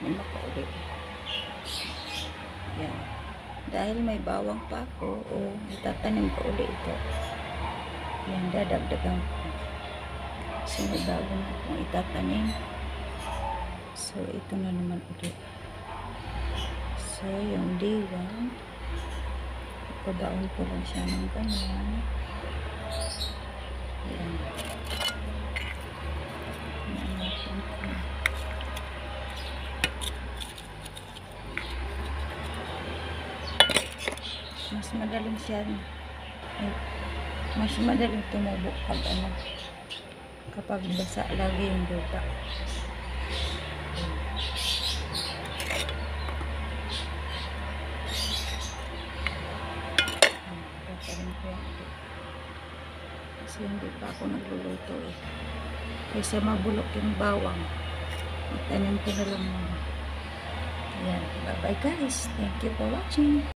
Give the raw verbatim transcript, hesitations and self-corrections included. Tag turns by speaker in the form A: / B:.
A: lima pa ulit. Yan. Dahil may bawang pa ako, o itatanim ko ulit ito. Yan, dadagdagan ko. So, may bago na akong itatanim. So, ito na naman ulit. So, yung diwan, ipabaon ko lang siya ng ganyan. Yan. Mas madaling siya. Mas madaling tumubo pag ano, kapag basa lagi yung lupa. Kasi hindi pa ako nagluluto eh. Kasi mabulok yung bawang. Itanim ko na lang muna. Ayan. Bye bye guys. Thank you for watching.